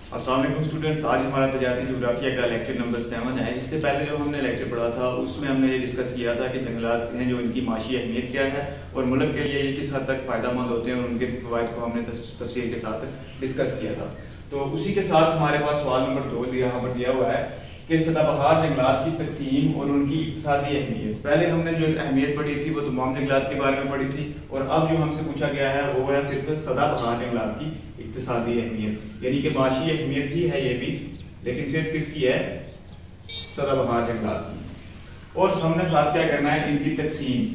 अस्सलाम वालेकुम स्टूडेंट्स। आज हमारा तजारती जोग्राफिया का लेक्चर नंबर 7 है। इससे पहले जो हमने लेक्चर पढ़ा था उसमें हमने ये डिस्कस किया था कि जंगलात हैं जो इनकी माशी अहमियत क्या है और मुल्क के लिए ये किस हद तक फ़ायदेमंद होते हैं और उनके फ़वाइद को हमने तफसील के साथ डिस्कस किया था। तो उसी के साथ हमारे पास सवाल नंबर 2 यहाँ पर दिया हुआ है कि सदाबहार जंगलात की तकसीम और उनकी इक़्तिसादी अहमियत। पहले हमने जो अहमियत पढ़ी थी वो तमाम जंगलात के बारे में पढ़ी थी और अब जो हमसे पूछा गया है वो है सिर्फ सदाबहार जंगलात की इक़्तिसादी अहमियत, यानी कि माशी अहमियत ही है ये भी, लेकिन सिर्फ किसकी है? सदाबहार जंगलात की। और हमने साथ क्या करना है, इनकी तकसीम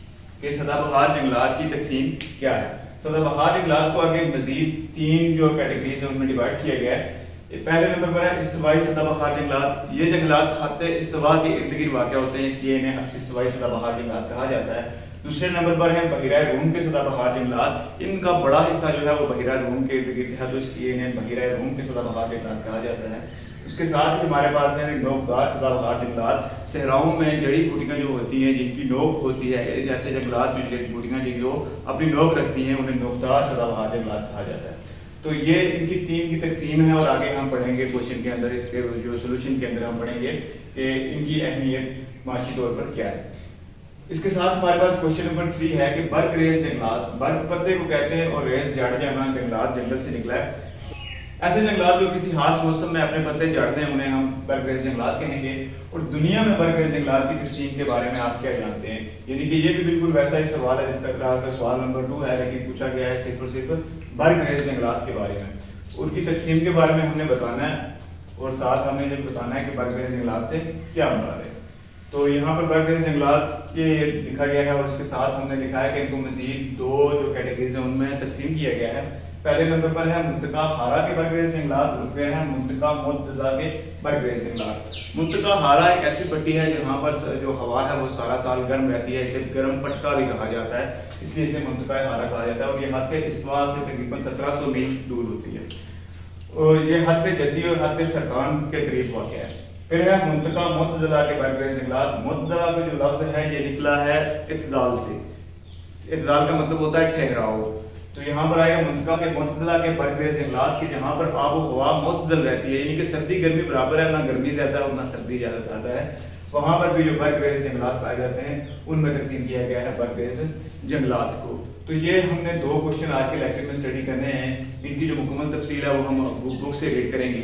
कि सदाबहार जंगलात की तकसीम क्या है। सदाबहार जंगलात को आगे मजीद 3 जो कैटेगरीज है उनमें डिवाइड किया गया है। पहले नंबर पर है इस्तवाई सदाबहार जंगलात। ये जंगलात खत्ते इस्तवा के इर्द गिर्द वाक़या होते हैं, इसलिए इन्हें इस्तवाई सदाबहार जंगलात कहा जाता है। दूसरे नंबर पर है बहिरा रूम के सदाबहार जंगलात। इनका बड़ा हिस्सा जो है वो बहिरा रूम के इर्द गिर्द है, तो इसलिए इन्हें बहिरा रूम के सदाबहार जंगलात कहा जाता है। उसके साथ ही हमारे पास है नोकदार सदाबहार जंगलात। सहराओं में जड़ी बूटियाँ जो होती हैं जिनकी नोक होती है, जैसे जंगलात जो जड़ी बूटियाँ जो अपनी नोक रखती हैं, उन्हें नोकदार सदाबहार जंगलात कहा जाता है। तो ये इनकी 3 की तकसीम है और आगे हम पढ़ेंगे क्वेश्चन के अंदर, इसके जो सोल्यूशन के अंदर हम पढ़ेंगे कि इनकी अहमियत माशी तौर पर क्या है। इसके साथ हमारे पास क्वेश्चन नंबर 3 है कि बर्ग रेज जंगलात। बर्ग पत्ते को कहते हैं और रेज जड़ जाना, जंगलात जंगल से निकला है। ऐसे जंगलात जो किसी खास मौसम में अपने पत्ते झाड़ते हैं उन्हें हम बर्ग रेज जंगलात कहेंगे। और दुनिया में बर्ग रेज जंगलात की तकसीम के बारे में आप क्या जानते हैं? यानी कि ये भी बिल्कुल वैसा ही सवाल है जिसका सवाल नंबर 2 है, लेकिन पूछा गया है सिर्फ और सिर्फ बर्ग रेज जंगलात के बारे में। उनकी तकसीम के बारे में हमने बताना है और साथ हमने ये बताना है कि बर्ग रेज जंगलात से क्या मुराद है। तो यहाँ पर बर्ग रेज जंगलात के लिखा गया है और इसके साथ हमने लिखा है कि इनको मजीद 2 जो कैटेगरीज हैं उनमें तकसीम किया गया है। पहले नंबर पर है मुंतका हारा के बर्ग रेज जंगलात और फिर है मुंतका मुतज़ा के बर्ग रेज जंगलात। मुंतका हारा एक ऐसी पट्टी है जहाँ पर जो हवा है वो सारा साल गर्म रहती है, इसे गर्म पटका भी कहा जाता है, इसलिए इसे मुंतका हारा कहा जाता है। और ये हद इस्तवा से तकरीबन 1700 मील दूर होती है और ये हद जद्दी और हद सरकान के करीब वाक़ है। फिर है मुंतका मुतज़ा के बर्ग रेज जंगलात। मुतज़ा का जो लफ्ज़ है ये निकला है इत्दाल से। इत्दाल का मतलब होता है ठहराव। तो यहाँ पर आएगा मुंतका के मुतज़ा के बर्ग रेज जंगलात की जहाँ पर आब हवा मुतदल रहती है, यानी कि सर्दी गर्मी बराबर है, ना गर्मी ज़्यादा और ना सर्दी ज़्यादा है। वहाँ पर भी जो बर्ग रेज जंगलात पाए जाते हैं उनमें तकसीम किया गया है बर्ग रेज जंगलात को। तो ये हमने 2 क्वेश्चन आज के लेक्चर में स्टडी करने हैं। इनकी जो मुकम्मल तफसील है वो हम बुक से रीड करेंगे।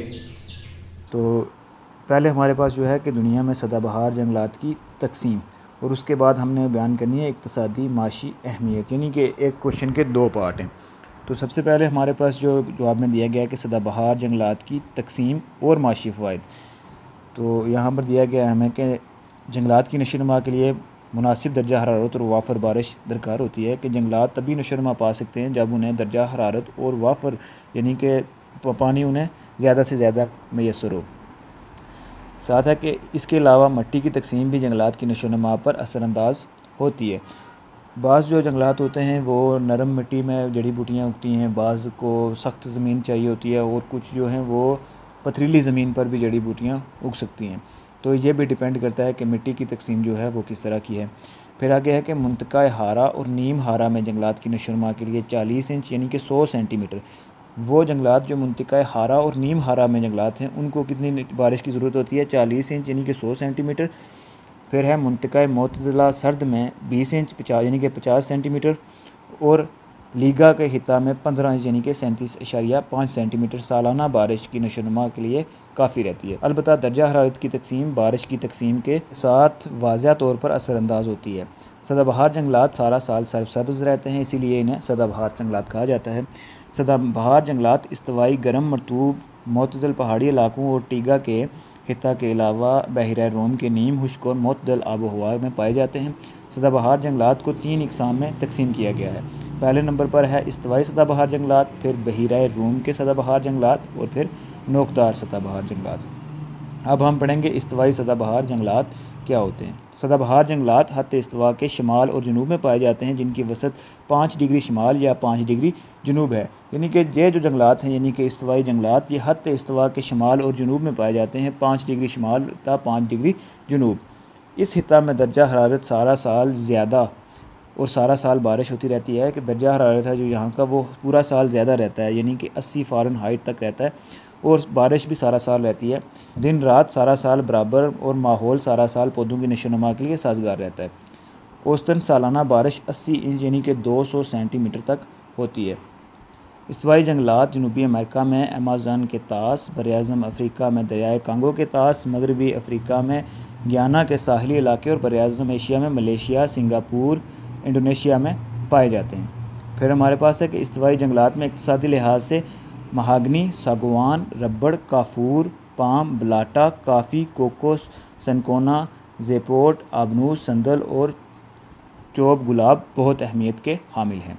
तो पहले हमारे पास जो है कि दुनिया में सदाबहार जंगलात की तकसीम और उसके बाद हमने बयान करनी है इक़्तिसादी माशी अहमियत, यानी कि एक क्वेश्चन के 2 पार्ट हैं। तो सबसे पहले हमारे पास जो जवाब में दिया गया कि सदाबहार जंगलात की तकसीम और माशी फ़वाइद। तो यहाँ पर दिया गया है हमें कि जंगलात की नशोनुमा के लिए मुनासिब दर्जा हरारत और वाफर बारिश दरकार होती है कि जंगलात तभी नशोनुमा पा सकते हैं जब उन्हें दर्जा हरारत और वाफर यानी कि पानी उन्हें ज़्यादा से ज़्यादा मैसर हो। साथ है कि इसके अलावा मिट्टी की तकसीम भी जंगलात की नशोनुमा पर असरअंदाज होती है। बाज़ जो जंगलात होते हैं वो नरम मिट्टी में जड़ी बूटियाँ उगती हैं, बाज़ को सख्त ज़मीन चाहिए होती है और कुछ जो हैं वो पथरीली ज़मीन पर भी जड़ी बूटियाँ उग सकती हैं। तो ये भी डिपेंड करता है कि मिट्टी की तकसीम जो है वो किस तरह की है। फिर आगे है कि मुंतका हारा और नीम हारा में जंगलात की नशोनुमा के लिए 40 इंच यानी कि 100 सेंटीमीटर। वो जंगलात जो मुंतका हारा और नीम हारा में जंगलात हैं उनको कितनी बारिश की ज़रूरत होती है? 40 इंच यानी कि 100 सेंटीमीटर। फिर है मुंतका मुतज़ला सर्द में 20 इंच 50 यानी कि 50 सेंटीमीटर और लीगा के हिता में 15 इंच यानी कि 37.5 सेंटीमीटर सालाना बारिश की नशोनुमा के लिए काफ़ी रहती है। अलबत्ता दर्जा हरारत की तकसीम बारिश की तकसीम के साथ वाज़ह तौर पर असरअंदाज होती है। सदाबहार जंगलात सारा साल सरसब्ज़ रहते हैं, इसीलिए इन्हें सदाबहार जंगलात कहा जाता है। सदाबहार जंगलात इस्तवाई गर्म मरतूब मुतदल पहाड़ी इलाकों और टीगा के हिता के अलावा बहिरा रोम के नीम खुश्क और मुतदल आबो हवा में पाए जाते हैं। सदाबहार जंगलात को 3 इकसाम में तकसीम किया गया है। पहले नंबर पर है इस्तवाई सदाबहार जंगलात, फिर बहिरा रूम के सदाबहार जंगलात और फिर नोकदार सदाबहार जंगलात। अब हम पढ़ेंगे इस्तवाई सदाबहार जंगलात क्या होते हैं। सदाबहार जंगलात हद इस्तवा के शमाल और जनूब में पाए जाते हैं जिनकी वसत 5 डिग्री शमाल या 5 डिग्री जनूब है। यानी कि ये जो जंगलात हैं यानी कि इस्तवाई जंगलात ये हद इस्तवा के शमाल और जनूब में पाए जाते हैं, 5 डिग्री शमाल ता 5 डिग्री जनूब। इस हिता में दर्जा हरारत सारा साल ज़्यादा और सारा साल बारिश होती रहती है कि दर्जा हरारत है जो यहाँ का वो पूरा साल ज़्यादा रहता है, यानी कि 80 फ़ारेनहाइट तक रहता है और बारिश भी सारा साल रहती है। दिन रात सारा साल बराबर और माहौल सारा साल पौधों की नशोनुमा के लिए साजगार रहता है। औसतन सालाना बारिश 80 इंच यानी कि 200 सेंटीमीटर तक होती है। इस्तवाई जंगलात जनूबी अमेरिका में अमेज़न के तास, बरआज़म अफ्रीका में दरियाए कांगो के तास, मगरबी अफ्रीका में गियाना के साहली इलाके और बरआज़म एशिया में मलेशिया, सिंगापुर, इंडोनेशिया में पाए जाते हैं। फिर हमारे पास है कि इस्तवाई जंगलात में इक़्तिसादी लिहाज से महागनी, सागवान, रबड़, काफूर, पाम, बलाटा, काफ़ी, कोको, सनकोना, ज़ेपोट, आबनूस, संदल और चोब गुलाब बहुत अहमियत के हामिल हैं।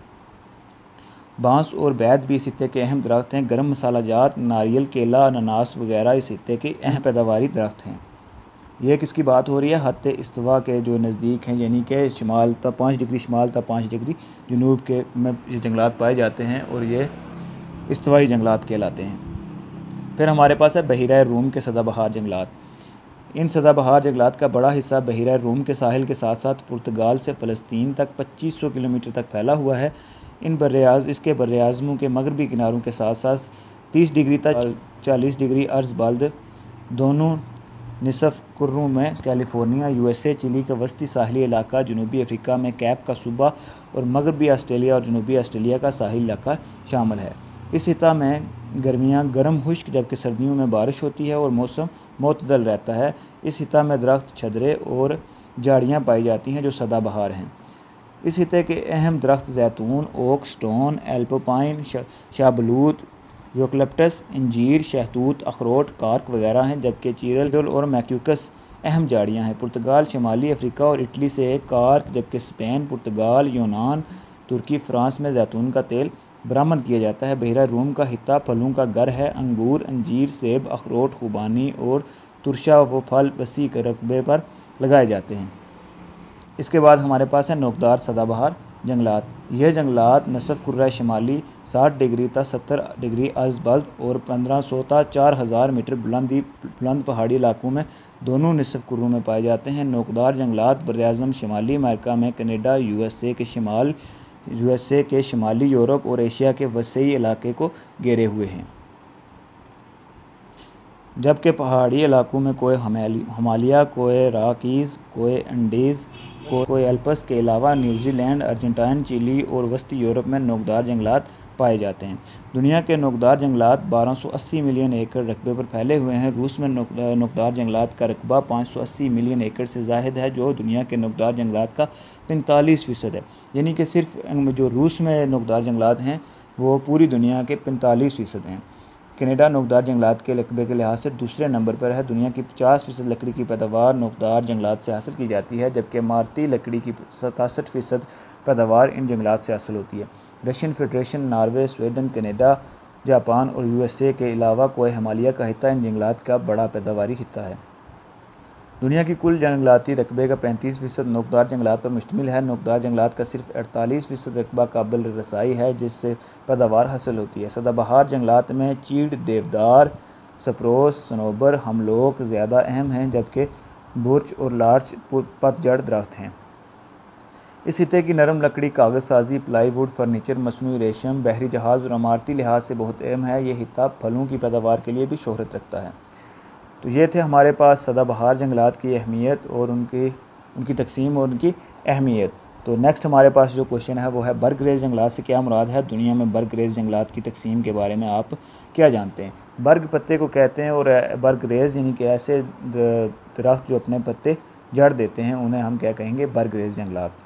बांस और बैद भी इस खित्ते के अहम दरख्त हैं। गर्म मसाला जात, नारियल, केला, अनानास वगैरह इस खित्ते के अहम पैदावारी दरख्त हैं। ये किसकी बात हो रही है? हद इस्तवा के जो नज़दीक हैं, यानी कि शुमाल तक 5 डिग्री शुमाल तक 5 डिग्री जनूब के में ये जंगलात पाए जाते हैं और ये इस्तवाई जंगलात कहलाते हैं। फिर हमारे पास है बहीरा रूम के सदाबहार जंगलात। इन सदाबहार जंगलात का बड़ा हिस्सा बहीरा रूम के साहिल के साथ साथ पुर्तगाल से फ़लस्तीन तक 2500 किलोमीटर तक फैला हुआ है। इसके बर्राज़मों के मगरबी किनारों के साथ साथ 30 डिग्री तक 40 डिग्री अर्ज़ बल्द दोनों निसफ़ कुर्रों में कैलिफोर्निया USA, चिली का वस्ती साहली इलाका, जनूबी अफ्रीका में कैप का सूबा और मगरबी ऑस्ट्रेलिया और जनूबी ऑस्ट्रेलिया का साहिल इलाका शामिल है। इस हिता में गर्मियाँ गर्म खुश्क जबकि सर्दियों में बारिश होती है और मौसम मुतदल रहता है। इस हिता में दरख्त छदरे और झाड़ियाँ पाई जाती हैं जो सदाबहार हैं। इस हिते के अहम दरख्त जैतून, ओक, स्टोन, एल्पोपाइन, शाहबलूत, यूकलिप्टस, इंजीर, शहतूत, अखरोट, कार्क वगैरह हैं, जबकि चीरल और मैक्यूकस अहम झाड़ियाँ हैं। पुर्तगाल, शुमाली अफ्रीका और इटली से कार्क, जबकि स्पेन, पुर्तगाल, यूनान, तुर्की, फ्रांस में जैतून का तेल बरामद किया जाता है। बहीरा रूम का हिस्सा फलों का घर है। अंगूर, अंजीर, सेब, अखरोट, खुबानी और तुरशा व फल वसी के रकबे पर लगाए जाते हैं। इसके बाद हमारे पास है नोकदार सदाबहार जंगलात। यह जंगलात नसफ़ कुर्रा शुमाली 60 डिग्री तक 70 डिग्री अर्ज़ बल्द और 1500 तक 4000 मीटर बुलंद पहाड़ी इलाकों में दोनों निसफ़ कुर्रों में पाए जाते हैं। नोकदार जंगलात बर्राज़म शुमाली अमेरिका में कनाडा, USA के शुमाली यूरोप और एशिया के वसीअ इलाके को घेरे हुए हैं, जबकि पहाड़ी इलाकों में कोई हिमालय, कोई रॉकीज़, कोई एंडीज़, कोई एल्प्स के अलावा न्यूजीलैंड, अर्जेंटीना, चिली और वस्ती यूरोप में नोकदार जंगलात पाए जाते हैं। दुनिया के नोकदार जंगलात 1280 मिलियन एकड़ रकबे पर फैले हुए हैं। रूस में नोकदार जंगलात का रकबा 580 मिलियन एकड़ से ज़ायद है, जो दुनिया के नोकदार जंगलात का 45% है। यानी कि सिर्फ जो रूस में नोकदार जंगलात हैं वो पूरी दुनिया के 45% हैं। कनाडा नोकदार जंगलात के रकबे के लिहाज से दूसरे नंबर पर है। दुनिया की 50% लकड़ी की पैदावार नोकदार जंगलात से हासिल की जाती है, जबकि इमारती लकड़ी की 67% पैदावार इन जंगलात से हासिल होती है। Russian Federation, Norway, Sweden, Canada, Japan और USA के अलावा कोई हिमालय का हिस्सा इन जंगलात का बड़ा पैदावारी हिस्सा है। दुनिया की कुल जंगलाती रकबे का 35% नोकदार जंगलात पर मुश्तमिल है। नोकदार जंगलात का सिर्फ 48% रकबा काबिल रसाई है जिससे पैदावार हासिल होती है। सदाबहार जंगलात में चीड़, देवदार, सप्रोस, सनोबर, हमलोक ज़्यादा अहम हैं, जबकि बुर्च और लार्च पतझड़ दरख्त हैं। इस हिस्से की नरम लकड़ी कागज़ साजी, प्लाईवुड, फर्नीचर, मसनूई रेशम, बहरी जहाज़ और इमारती लिहाज से बहुत अहम है। ये हिस्सा फलों की पैदावार के लिए भी शोहरत रखता है। तो ये थे हमारे पास सदाबहार जंगलात की अहमियत और उनकी तकसीम और उनकी अहमियत। तो नेक्स्ट हमारे पास जो क्वेश्चन है वो है बर्गरेज जंगलात से क्या मुराद है? दुनिया में बर्गरेज जंगलात की तकसीम के बारे में आप क्या जानते हैं? बर्ग पत्ते को कहते हैं और बर्गरेज यानी कि ऐसे दरख्त जो अपने पत्ते जड़ देते हैं उन्हें हम क्या कहेंगे? बर्गरेज जंगलात।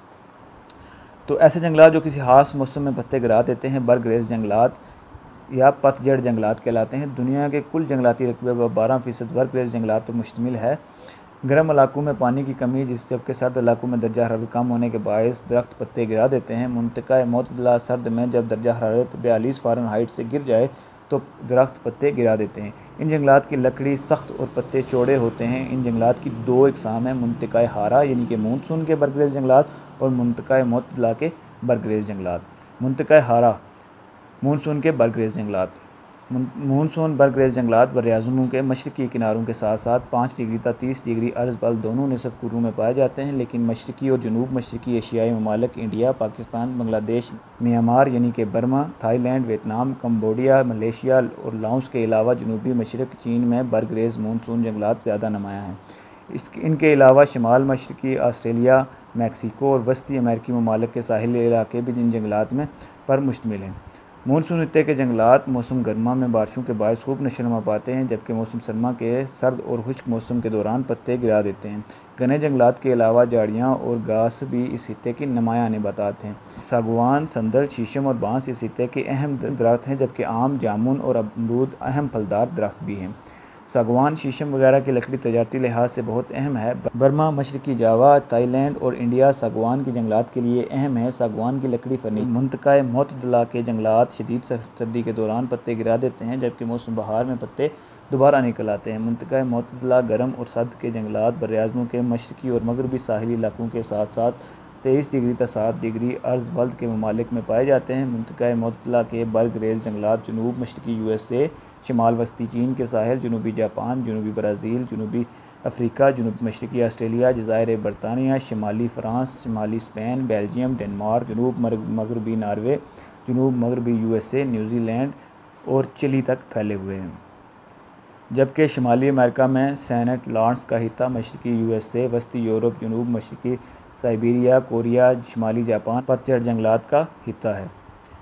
तो ऐसे जंगलात जो किसी खास मौसम में पत्ते गिरा देते हैं बर्गरेज जंगलात या पतझड़ जंगलात कहलाते हैं। दुनिया के कुल जंगलाती रकबे का 12% बर्गरेज जंगलात पर मुश्तमिल है। गर्म इलाकों में पानी की कमी जबकि सर्द इलाकों में दर्जा हरारत कम होने के बायस दरख्त पत्ते गिरा देते हैं। मुंतका मोतदला सर्द में जब दर्जा हरारत 42 फ़ारेनहाइट से गिर जाए तो दरख्त पत्ते गिरा देते हैं। इन जंगलात की लकड़ी सख्त और पत्ते चौड़े होते हैं। इन जंगलात की दो इकसाम हैं, मुंतका हारा यानी कि मानसून के बर्गरेज जंगलात और मुंतका मोतदला के बर्गरेज जंगलात। मुंतका हारा मानसून के बर्गरेज जंगलात। मानसून बरगरेज़ जंगलात बर्राज़मों के मशरक़ी किनारों के साथ साथ 5 डिग्री तक 30 डिग्री अर्ज़ बल दोनों निसफ़ कुर्रों में पाए जाते हैं, लेकिन मशरक़ी और जनूब मशरक़ी एशियाई ममालिक इंडिया, पाकिस्तान, बांग्लादेश, म्यांमार यानी कि Burma, Thailand, Vietnam, Cambodia, Malaysia और लाओस के अलावा जनूबी मशरक़ चीन में बरगरेज़ मानसून जंगलात ज़्यादा नुमायाँ हैं। इनके अलावा शमाल मशरक़ी ऑस्ट्रेलिया, मैक्सिको और वस्ती अमेरिकी ममालिक के साहिली इलाके भी इन जंगलात में पर मुश्तमिल हैं। मानसून खित्ते के जंगलात मौसम गर्मा में बारिशों के बायस खूब नशोनुमा पाते हैं, जबकि मौसम सरमा के सर्द और खुश्क मौसम के दौरान पत्ते गिरा देते हैं। घने जंगलात के अलावा झाड़ियाँ और घास भी इस खित्ते की नुमायाँ नबातात हैं। सागवान, संदल, शीशम और बांस इस खित्ते के अहम दरख्त हैं, जबकि आम, जामुन और अमरूद अहम फलदार दरख्त भी हैं। सागवान, शीशम वगैरह की लकड़ी तजारती लिहाज से बहुत अहम है। बर्मा, मशरक़ी जावा, थाईलैंड और इंडिया सागवान की जंगलात के लिए अहम है। सागवान की लकड़ी फर्नीचर मुंतक़ा मोतदला के जंगलात शदीद सर्दी के दौरान पत्ते गिरा देते हैं, जबकि मौसम बहार में पत्ते दोबारा निकल आते हैं। मुंतक़ा मोतदला गर्म और सर्द के जंगलात बर्राज़मों के मशरक़ी और मगरबी साहिली इलाकों के साथ साथ 23 डिग्री तक 7 डिग्री अर्ज़ बल्द के ममालिक में पाए जाते हैं। मुंतक़ा मोतदला के बरगरेज़ जंगलात जनूब मशरक़ी USA, शमाल वस्ती चीन के साहिल, जनूबी जापान, जनूबी ब्राज़ील, जनूबी अफ्रीका, जनूब मशरक़ी ऑस्ट्रेलिया, जज़ायर बरतानिया, शिमाली फ़्रांस, शिमाली स्पेन, बेल्जियम, डेनमार्क, जनूब मगरबी नॉर्वे, जनूब मगरबी USA, न्यूज़ीलैंड और चिली तक फैले हुए हैं। जबकि शिमाली अमेरिका में सेंट लॉरेंस का हिस्सा, मशरक़ी USA, वस्ती यूरोप, जनूब मशरक़ी साइबेरिया, कोरिया, शिमाली जापान पतझड़ जंगलात का हिस्सा है।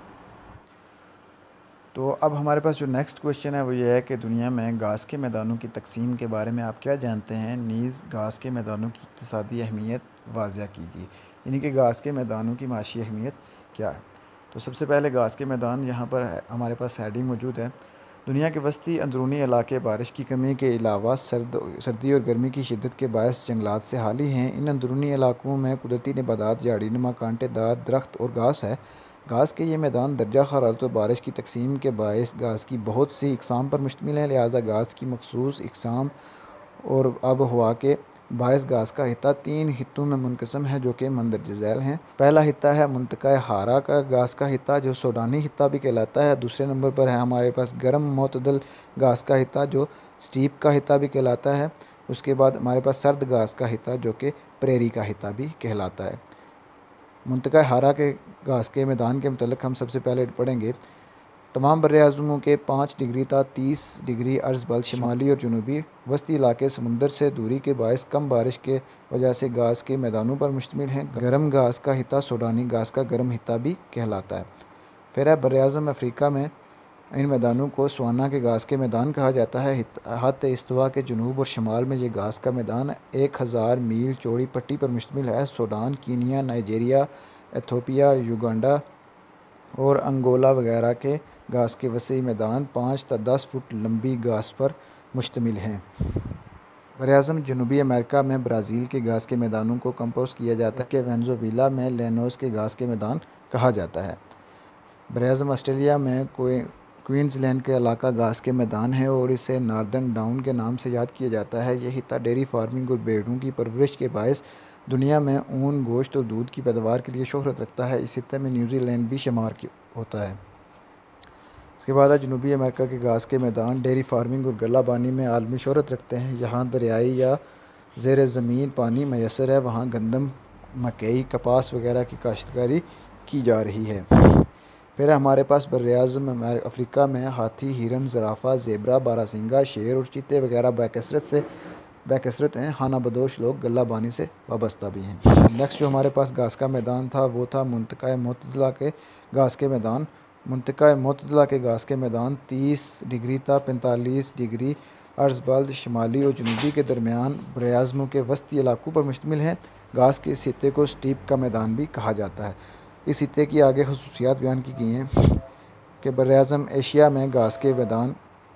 तो अब हमारे पास जो नेक्स्ट क्वेश्चन है वो ये है कि दुनिया में घास के मैदानों की तकसीम के बारे में आप क्या जानते हैं, नीज़ घास के मैदानों की इक़्तिसादी अहमियत वाज़िया कीजिए। यानी कि घास के मैदानों की माशी अहमियत क्या है। तो सबसे पहले घास के मैदान यहाँ पर हमारे पास हेडिंग मौजूद है। दुनिया के वस्ती अंदरूनी इलाके बारिश की कमी के अलावा सर्दी और गर्मी की शिद्दत के बायस जंगलात से हाली हैं। इन अंदरूनी इलाकों में कुदरती नबातात, झाड़ी नुमा कांटेदार दरख्त और घास है। घास के ये मैदान दर्जा हरारत और बारिश की तकसीम के बायस घास की बहुत सी इकसाम पर मुश्तमिल है, लिहाजा घास की मखसूस इकसाम और अब हवा के बायस घास का हिस्सा 3 हिस्सों में मुनक़सम है, जो कि मंदरज झैल हैं। पहला हिस्सा है मुंतक़ा हारा का घास का हिस्सा, जो सूडानी हिस्सा भी कहलाता है। दूसरे नंबर पर है हमारे पास गर्म मोतदल घास का हिस्सा, जो स्टीप का हिस्सा भी कहलाता है। उसके बाद हमारे पास सर्द घास का हिस्सा, जो कि प्रेरी का हिस्सा भी कहलाता है। मुंतक़ा हारा के घास के मैदान के मतलब हम सबसे पहले पढ़ेंगे। तमाम बर्राज़मों के 5 डिग्री तक 30 डिग्री अर्ज़ बल शिमाली और जनूबी वस्ती इलाके समुंदर से दूरी के बायस कम बारिश के वजह से घास के मैदानों पर मुश्तमिल हैं। गर्म घास का हिस्सा सूडानी घास का गर्म हिस्सा भी कहलाता है। फिर है बर्राज़म अफ्रीका में इन मैदानों को स्वाना के घास के मैदान कहा जाता है। हद इस्तवा के जनूब और शमाल में ये घास का मैदान 1000 मील चौड़ी पट्टी पर मुश्तमिल है। Sudan, Kenya, Nigeria, Ethiopia, Uganda और अंगोला वगैरह के घास के वसी मैदान 5 से 10 फुट लंबी घास पर मुश्तमिल हैं। बर्राज़म जनूबी अमेरिका में ब्राज़ील के घास के मैदानों को कंपोस्ट किया जाता है कि वेनेज़ुएला में लेनोस के घास के मैदान कहा जाता है। बर्राज़म ऑस्ट्रेलिया में क्वींसलैंड के इलाका घास के मैदान है और इसे नॉर्दर्न डाउन के नाम से याद किया जाता है। यह हिस्सा डेयरी फार्मिंग और भेड़ों की परवरिश के बायस दुनिया में ऊन, गोश्त और दूध की पैदावार के लिए शोहरत रखता है। इस हिस्से में न्यूजीलैंड भी शुमार होता है। इसके बाद जनूबी अमेरिका के घास के मैदान डेयरी फार्मिंग और गल्लाबानी में आलमी शोहरत रखते हैं। यहाँ दरियाई या ज़ेर ज़मीन पानी मैसर है। वहाँ गंदम, मकई, कपास वगैरह की काश्तकारी की जा रही है। फिर हमारे पास बर्राज़म अफ्रीका में हाथी, हिरन, ज़राफ़ा, ज़ेबरा, बारहसिंगा, शेर और चीते वगैरह बेकसरत हैं। खाना बदोश लोग गल्लाबानी से वाबस्ता भी हैं। नेक्स्ट जो हमारे पास घास का मैदान था वो था मुंतक़ा मोतदला के घास के मैदान। मुंतक़ा मोतदला के घास के मैदान 30 डिग्री तक 45 डिग्री अर्ज़ बल्द शिमाली और जनूबी के दरमियान बर्राज़मों के वस्ती इलाकों पर मुश्तमिल हैं। घास के इस हिस्से को स्टीप का मैदान भी कहा जाता है। इस हिस्से की आगे ख़ुसूसियात बयान की गई हैं कि बर्राज़म एशिया में घास के मैदान।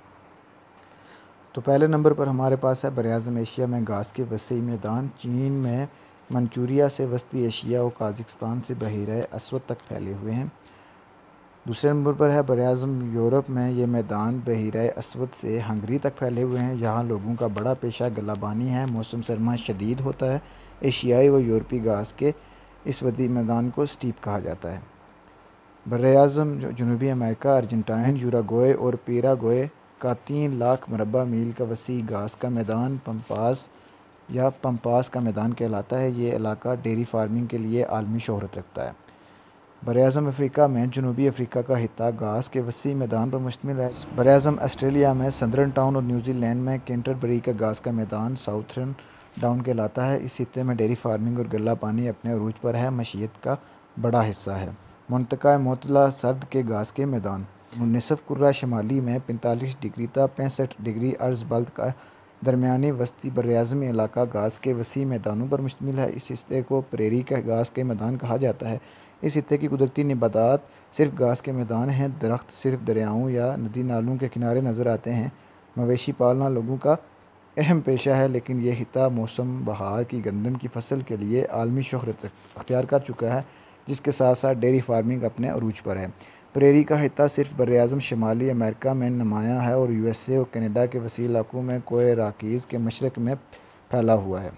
तो पहले नंबर पर हमारे पास है बर्राज़म एशिया में घास के वसी मैदान। चीन में मंचूरिया से वस्ती एशिया और काज़ाकिस्तान से बहीरा अस्वद तक फैले हुए हैं। दूसरे नंबर पर है बर्राज़म यूरोप में ये मैदान बहीरा अस्वद से हंगरी तक फैले हुए हैं। यहाँ लोगों का बड़ा पेशा गल्लाबानी है। मौसम सरमा शदीद होता है। एशियाई व यूरोपी घास के इस वदी मैदान को स्टीप कहा जाता है। बर्र-ए-आज़म जनूबी अमेरिका, अर्जेंटाइन, यूराग्वे और पैराग्वे का 3 लाख मुरबा मील का वसी घास का मैदान पम्पास का मैदान कहलाता है। ये इलाका डेयरी फार्मिंग के लिए आलमी शोहरत रखता है। बर्र-ए-आज़म अफ्रीका में जनूबी अफ्रीका का हिस्सा घास के वसी मैदान पर मुश्तमिल है। बर्र-ए-आज़म ऑस्ट्रेलिया में सदर्न टाउन और न्यूजीलैंड में कैंटरबरी का घास का मैदान साउथर्न डाउन कहलाता है। इस हिस्से में डेयरी फार्मिंग और गल्ला पानी अपने अरूज पर है, मशीयत का बड़ा हिस्सा है। मुंतका मोतला सर्द के घास के मैदान निसफ कुर्रा शुमाली में 45 डिग्री ता 65 डिग्री अर्ज़ बल्द का दरमियानी वस्ती बर्र-ए-आज़मी इलाका घास के वसी मैदानों पर मुश्तमिल है। इस हिस्से को प्रेरी का घास के मैदान कहा जाता है। इस हिस्से की कुदरती नबातात सिर्फ घास के मैदान हैं। दरख्त सिर्फ दरियाओं या नदी नालों के किनारे नज़र आते हैं। मवेशी पालना लोगों का अहम पेशा है, लेकिन यह हिस्सा मौसम बहार की गंदम की फसल के लिए आलमी शोहरत अख्तियार कर चुका है, जिसके साथ साथ डेयरी फार्मिंग अपने अरूज पर है। प्रेरी का हिस्सा सिर्फ बर्र-ए-आज़म शुमाली अमेरिका में नुमायाँ है और USA और कनाडा के वसी इलाकों में कोए रॉकीज़ के मशरक़ में फैला हुआ है।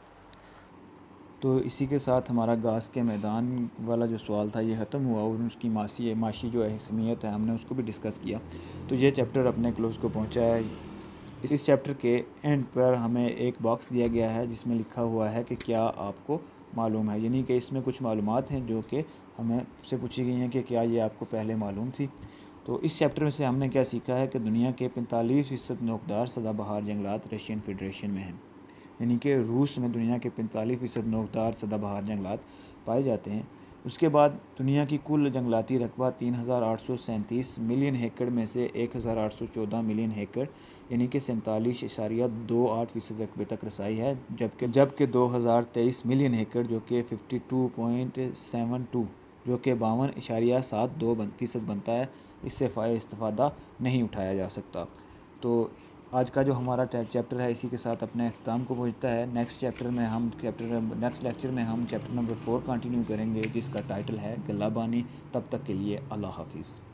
तो इसी के साथ हमारा घास के मैदान वाला जो सवाल था ये ख़त्म हुआ और उसकी माशी जो अहमियत है हमने उसको भी डिस्कस किया। तो ये चैप्टर अपने क्लोज़ को पहुंचा है। इस चैप्टर के एंड पर हमें एक बॉक्स दिया गया है जिसमें लिखा हुआ है कि क्या आपको मालूम है, यानी कि इसमें कुछ मालूमात हैं जो कि हमें से पूछी गई हैं कि क्या ये आपको पहले मालूम थी। तो इस चैप्टर में से हमने क्या सीखा है कि दुनिया के 45% नोकदार सदाबहार जंगलात रशियन फेडरेशन में हैं, यानी कि रूस में दुनिया के 45% नोकदार सदाबहार जंगलात पाए जाते हैं। उसके बाद दुनिया की कुल जंगलाती रकबा 3837 मिलियन एकड़ में से 1814 मिलियन एकड़ यानी कि 47.28% रकबे तक रसाई है, जबकि 2023 मिलियन एकड़ जो कि 52.72 जो कि 52.72% बनता है, इससे इस्तेफ़ादा नहीं उठाया जा सकता। तो आज का जो हमारा चैप्टर है इसी के साथ अपने अख्ताम को पहुंचता है। नेक्स्ट लेक्चर में हम चैप्टर नंबर 4 कंटिन्यू करेंगे जिसका टाइटल है गल्ला बानी। तब तक के लिए अल्लाह हाफिज़।